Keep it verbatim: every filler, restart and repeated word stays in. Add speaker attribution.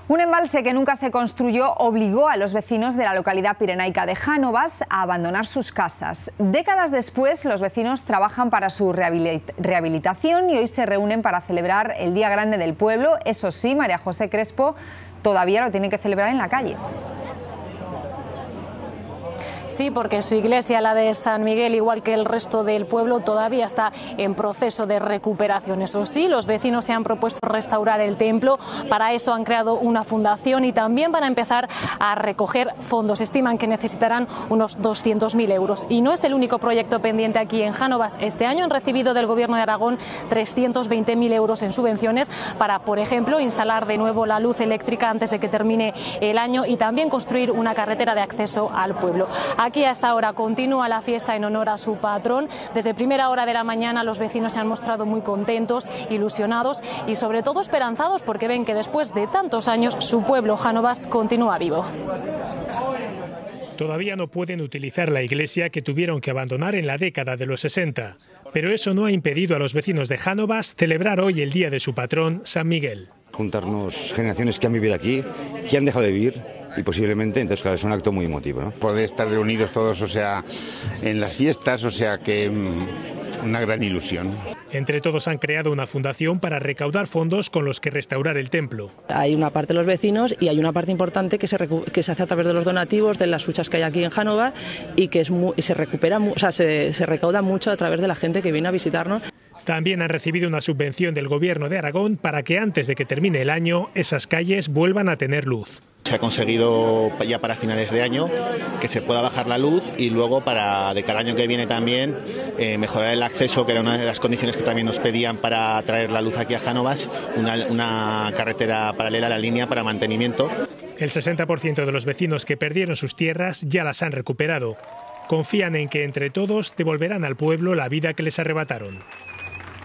Speaker 1: Un embalse que nunca se construyó obligó a los vecinos de la localidad pirenaica de Jánovas a abandonar sus casas. Décadas después, los vecinos trabajan para su rehabilitación y hoy se reúnen para celebrar el Día Grande del Pueblo. Eso sí, María José Crespo todavía lo tienen que celebrar en la calle.
Speaker 2: Sí, porque su iglesia, la de San Miguel, igual que el resto del pueblo, todavía está en proceso de recuperación. Eso sí, los vecinos se han propuesto restaurar el templo. Para eso han creado una fundación y también van a empezar a recoger fondos. Estiman que necesitarán unos doscientos mil euros. Y no es el único proyecto pendiente aquí en Jánovas. Este año han recibido del Gobierno de Aragón trescientos veinte mil euros en subvenciones para, por ejemplo, instalar de nuevo la luz eléctrica antes de que termine el año y también construir una carretera de acceso al pueblo. Aquí a esta hora continúa la fiesta en honor a su patrón. Desde primera hora de la mañana los vecinos se han mostrado muy contentos, ilusionados y sobre todo esperanzados porque ven que después de tantos años su pueblo, Jánovas, continúa vivo.
Speaker 3: Todavía no pueden utilizar la iglesia que tuvieron que abandonar en la década de los sesenta, pero eso no ha impedido a los vecinos de Jánovas celebrar hoy el día de su patrón, San Miguel.
Speaker 4: Juntarnos generaciones que han vivido aquí, que han dejado de vivir y posiblemente, entonces claro, es un acto muy emotivo, ¿no?
Speaker 5: Poder estar reunidos todos, o sea, en las fiestas, o sea que una gran ilusión.
Speaker 3: Entre todos han creado una fundación para recaudar fondos con los que restaurar el templo.
Speaker 6: Hay una parte de los vecinos y hay una parte importante que se, que se hace a través de los donativos, de las huchas que hay aquí en Jánovas y que es muy, se recupera, o sea, se, se recauda mucho a través de la gente que viene a visitarnos.
Speaker 3: También han recibido una subvención del Gobierno de Aragón para que antes de que termine el año esas calles vuelvan a tener luz.
Speaker 7: Se ha conseguido ya para finales de año que se pueda bajar la luz y luego para de cada año que viene también eh, mejorar el acceso, que era una de las condiciones que también nos pedían para traer la luz aquí a Jánovas, una, una carretera paralela a la línea para mantenimiento.
Speaker 3: El sesenta por ciento de los vecinos que perdieron sus tierras ya las han recuperado. Confían en que entre todos devolverán al pueblo la vida que les arrebataron.